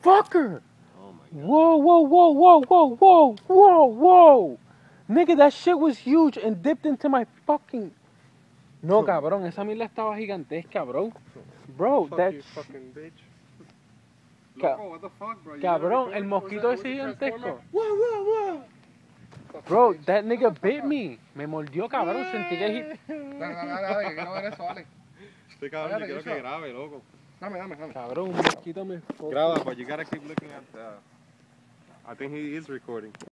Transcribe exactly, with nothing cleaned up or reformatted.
motherfucker! Oh my god. Whoa, whoa, whoa, whoa, whoa, whoa, whoa, whoa! Nigga, that shit was huge and dipped into my fucking... No, cabrón, esa mierda estaba gigantesca, bro. Bro, Fuck that... you, fucking bitch. Ca- Loco, what the fuck, bro? You Cabrón, gotta el record- mosquito was ese that- was it gigantesco. Transformer? Whoa, whoa, whoa. Fucking Bro, bitch. that nigga bit me. Me mordió, cabrón. Sentí que... Dale, dale, dale, que quiero ver eso, dale. Este cabrón, Dale, yo quiero eso. que grabe, loco. Dame, dame, dame. Cabrón, un mosquito me... Graba, but you gotta keep looking at the... I think he is recording.